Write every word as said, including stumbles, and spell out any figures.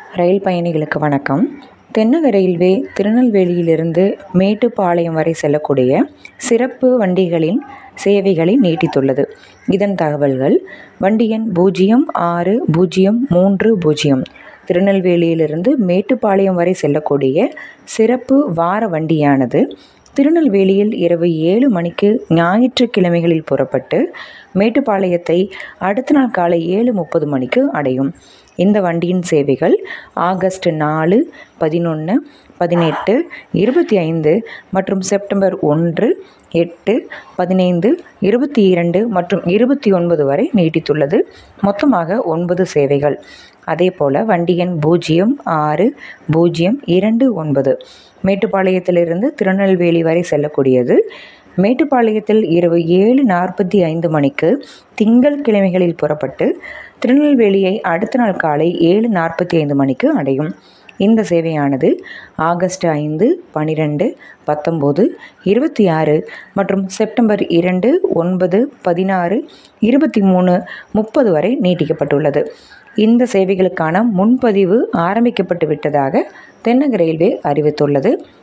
ரயில் பயணிகளுக்கு வணக்கம். தென்னக ரயில்வே திருநெல்வேலியிலிருந்து மேட்டுப்பாளையம் வரை செல்லக்கூடிய சிறப்பு வண்டிகளின் சேவைகளை நீட்டித்துள்ளது. இதன் தகவல்கள்: வண்டி எண் பூஜ்ஜியம் ஆறு பூஜ்ஜியம் மூன்று பூஜ்ஜியம் திருநெல்வேலியிலிருந்து மேட்டுப்பாளையம் வரை செல்லக்கூடிய சிறப்பு வார வண்டியானது திருநெல்வேலியில் இரவு ஏழு மணிக்கு ஞாயிற்றுக்கிழமைகளில் புறப்பட்டு மேட்டுப்பாளையத்தை அடுத்த நாள் காலை ஏழு முப்பது மணிக்கு அடையும். இந்த வண்டியின் சேவைகள் ஆகஸ்ட் நாலு, பதினொன்று, பதினெட்டு, இருபத்தி ஐந்து மற்றும் செப்டம்பர் ஒன்று, எட்டு, பதினைந்து, இருபத்தி இரண்டு மற்றும் இருபத்தி ஒன்பது வரை நீட்டித்துள்ளது. மொத்தமாக ஒன்பது சேவைகள். அதேபோல வண்டி எண் பூஜ்ஜியம் ஆறு பூஜ்ஜியம் இரண்டு ஒன்பது மேட்டுப்பாளையத்திலிருந்து திருநெல்வேலி வரை செல்லக்கூடியது. மேட்டுப்பாளையத்தில் இரவு ஏழு நாற்பத்தி ஐந்து மணிக்கு திங்கள் கிழமைகளில் புறப்பட்டு திருநெல்வேலியை அடுத்த நாள் காலை ஏழு நாற்பத்தி ஐந்து மணிக்கு அடையும். இந்த சேவையானது ஆகஸ்ட் ஐந்து, பன்னிரெண்டு, பத்தொம்போது, இருபத்தி ஆறு மற்றும் செப்டம்பர் இரண்டு, ஒன்பது, பதினாறு, இருபத்தி மூணு, முப்பது வரை நீட்டிக்கப்பட்டுள்ளது. இந்த சேவைகளுக்கான முன்பதிவு ஆரம்பிக்கப்பட்டு விட்டதாக தென்னக ரயில்வே அறிவித்துள்ளது.